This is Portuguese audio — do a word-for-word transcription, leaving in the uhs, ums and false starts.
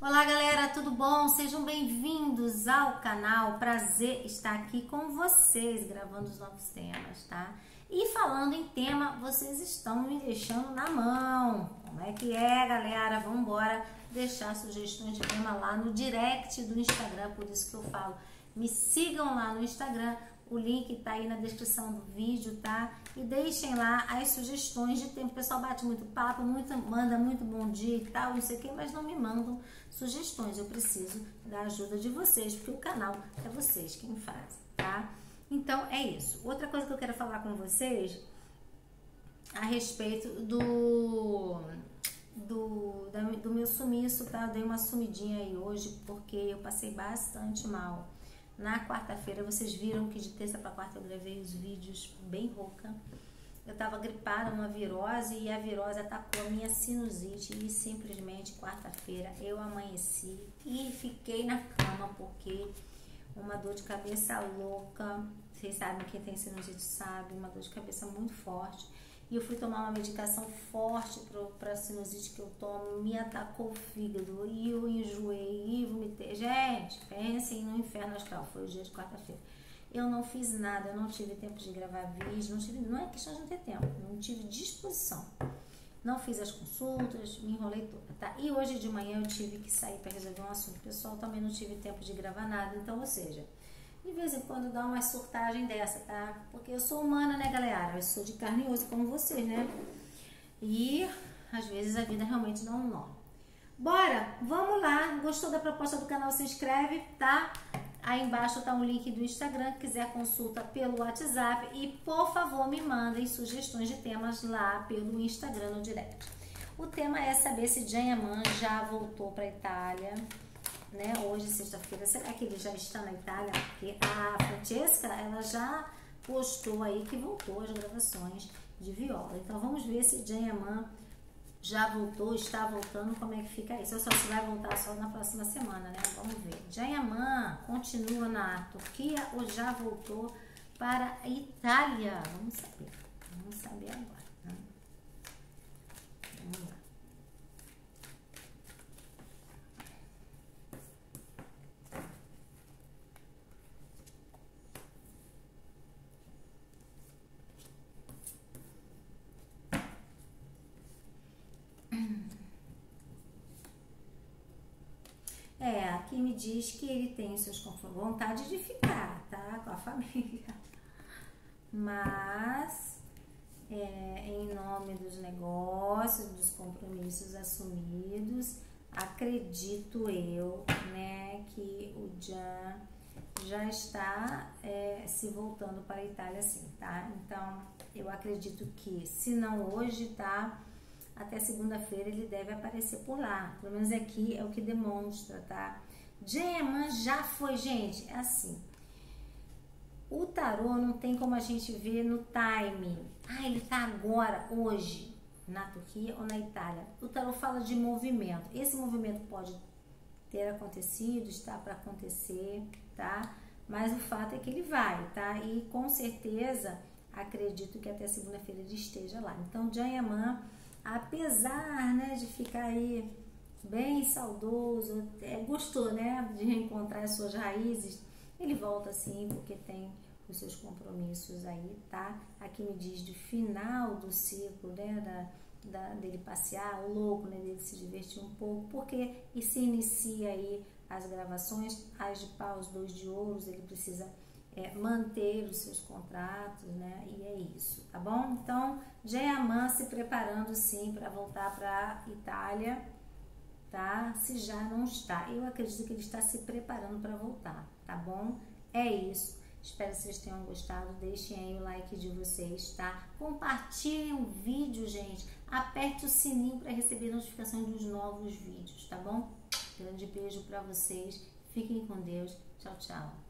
Olá galera, tudo bom? Sejam bem-vindos ao canal, prazer estar aqui com vocês, gravando os novos temas, tá? E falando em tema, vocês estão me deixando na mão. Como é que é, galera? Vamos embora deixar sugestões de tema lá no direct do Instagram, por isso que eu falo. Me sigam lá no Instagram, o link tá aí na descrição do vídeo, tá? E deixem lá as sugestões de tema. O pessoal bate muito papo, muito, manda muito bom dia e tal, não sei o que, mas não me mandam sugestões. Eu preciso da ajuda de vocês, porque o canal é vocês quem fazem, tá? Então é isso. Outra coisa que eu quero falar com vocês a respeito do do, da, do meu sumiço, tá? Eu dei uma sumidinha aí hoje porque eu passei bastante mal. Na quarta-feira, vocês viram que de terça para quarta eu gravei os vídeos bem rouca. Eu tava gripada, uma virose, e a virose atacou a minha sinusite. E simplesmente, quarta-feira, eu amanheci e fiquei na cama porque uma dor de cabeça louca. Vocês sabem, quem tem sinusite sabe, uma dor de cabeça muito forte. E eu fui tomar uma medicação forte para a sinusite que eu tomo, me atacou o fígado, e eu enjoei, e vomitei. Gente, pensem no inferno astral, foi o dia de quarta-feira. Eu não fiz nada, eu não tive tempo de gravar vídeo, não, tive, não é questão de não ter tempo, não tive disposição. Não fiz as consultas, me enrolei toda, tá? E hoje de manhã eu tive que sair para resolver um assunto pessoal, também não tive tempo de gravar nada, então, ou seja... De vez em quando dá uma surtagem dessa, tá? Porque eu sou humana, né, galera? Eu sou de carne e osso como vocês, né? E às vezes a vida realmente dá um nó. Bora, vamos lá. Gostou da proposta do canal? Se inscreve, tá? Aí embaixo tá um link do Instagram. Quiser consulta pelo WhatsApp. E por favor, me mandem sugestões de temas lá pelo Instagram no direct. O tema é saber se Jayaman já voltou pra Itália. Né? Hoje, sexta-feira, será que ele já está na Itália? Porque a Francesca, ela já postou aí que voltou às gravações de viola. Então, vamos ver se Jayaman já voltou, está voltando, como é que fica isso. Só se vai voltar só na próxima semana, né? Vamos ver. Jayaman continua na Turquia ou já voltou para a Itália? Vamos saber. Vamos saber agora. Né? Vamos lá. É, aqui me diz que ele tem suas vontade de ficar, tá? Com a família. Mas, é, em nome dos negócios, dos compromissos assumidos, acredito eu, né, que o Jan já está é, se voltando para a Itália, sim, tá? Então, eu acredito que, se não hoje, tá? Até segunda-feira ele deve aparecer por lá. Pelo menos aqui é o que demonstra, tá? Jayaman já foi, gente. É assim. O tarô não tem como a gente ver no time. Ah, ele tá agora, hoje, na Turquia ou na Itália. O tarô fala de movimento. Esse movimento pode ter acontecido, está para acontecer, tá? Mas o fato é que ele vai, tá? E com certeza, acredito que até segunda-feira ele esteja lá. Então, Jayaman, apesar, né, de ficar aí bem saudoso, é, gostou, né, de reencontrar as suas raízes, ele volta sim, porque tem os seus compromissos aí, tá? Aqui me diz do final do ciclo, né, da, da, dele passear, o louco, né, dele se divertir um pouco, porque e se inicia aí as gravações, as de paus, dois de ouros, ele precisa É, manter os seus contratos, né? E é isso, tá bom? Então, Jayaman se preparando sim para voltar para a Itália, tá? Se já não está, eu acredito que ele está se preparando para voltar, tá bom? É isso. Espero que vocês tenham gostado. Deixem aí o like de vocês, tá? Compartilhem o vídeo, gente. Aperte o sininho para receber notificações dos novos vídeos, tá bom? Grande beijo para vocês. Fiquem com Deus. Tchau, tchau.